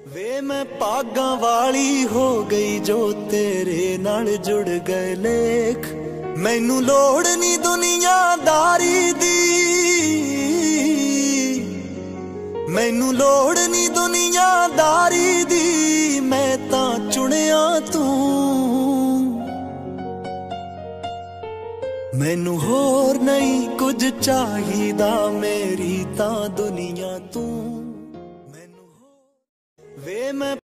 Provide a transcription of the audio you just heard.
ਵੇ मैं ਭਾਗਾਂ ਵਾਲੀ ਹੋ ਗਈ ਜੋ ਤੇਰੇ ਨਾਲ ਜੁੜ ਗਏ ਲੇਖ। ਮੈਨੂੰ ਲੋੜ ਨਹੀਂ ਦੁਨੀਆਦਾਰੀ ਦੀ, ਮੈਨੂੰ ਲੋੜ ਨਹੀਂ ਦੁਨੀਆਦਾਰੀ ਦੀ, ਮੈਂ ਤਾਂ ਚੁਣਿਆ ਤੂੰ। ਮੈਨੂੰ ਹੋਰ ਨਹੀਂ ਕੁਝ ਚਾਹੀਦਾ, ਮੇਰੀ ਤਾਂ ਦੁਨੀਆ ਤੂੰ। ਵੇ मैं